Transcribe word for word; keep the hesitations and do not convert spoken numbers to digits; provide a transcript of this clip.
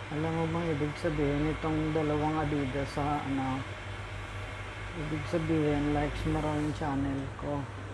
Alam mo bang ibig sabihin itong dalawang Adidas sa ano, ibig sabihin likes mo raw yung channel ko.